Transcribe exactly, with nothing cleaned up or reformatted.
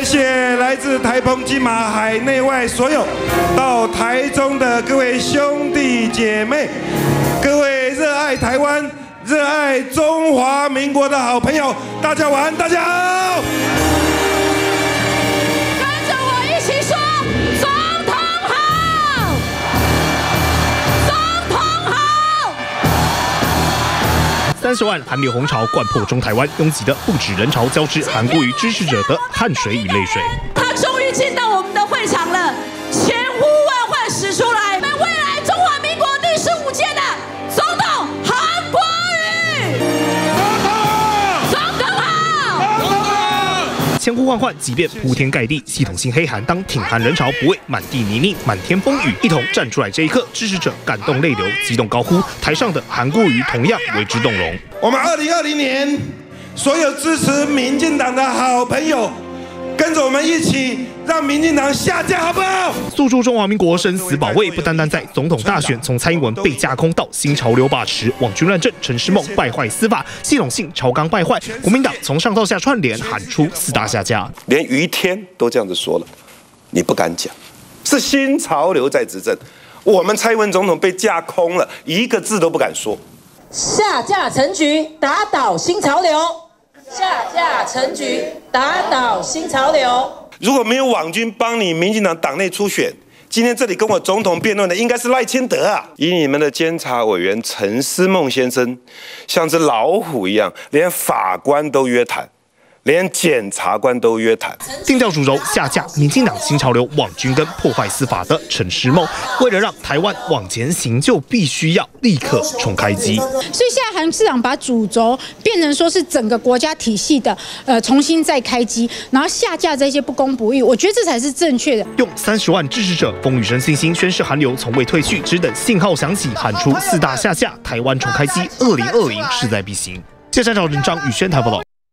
谢来自台澎金马海内外所有到台中的各位兄弟姐妹，各位热爱台湾、热爱中华民国的好朋友，大家晚安，大家好。 跟着我一起说，总统好，总统好。 三十万韩流红潮灌破中台湾，拥挤的不止人潮交织韩国瑜支持者的汗水与泪水。 他终于进到我们的会场了，千呼万唤始出来，我们未来中华民国第十五届的总统韩国瑜，总统好，总统好。 千呼万唤，即便铺天盖地，系统性黑韩，当挺韩人潮不畏满地泥泞、满天风雨，一同站出来这一刻，支持者感动泪流，激动高呼，台上的韩国瑜同样为之动容。 我们二零二零年，所有支持民进党的好朋友，跟着我们一起让民进党下架，好不好？ 诉诸中华民国生死保卫，不单单在总统大选，从蔡英文被架空到新潮流把持、网军乱政、陈时梦败坏司法、系统性超纲败坏，国民党从上到下串联喊出四大下架， 连于天都这样子说了，你不敢讲，是新潮流在执政，我们蔡英文总统被架空了，一个字都不敢说。 下架陈局，打倒新潮流。下架陈局，打倒新潮流。 如果没有网军帮你民进党党内初选，今天这里跟我总统辩论的应该是赖清德啊！以你们的监察委员陈思孟先生，像只老虎一样，连法官都约谈，连检察官都约谈。 定调主轴下架民进党新潮流网军跟破坏司法的陈时梦，为了让台湾往前行，就必须要立刻重开机。 所以现在韩市长把主轴变成说是整个国家体系的呃重新再开机，然后下架这些不公不义，我觉得这才是正确的。 用三十万支持者风雨生信心，宣示韩流从未退去，只等信号响起，喊出四大下架，台湾重开机，二零二零势在必行。谢山朝人张宇轩台报道。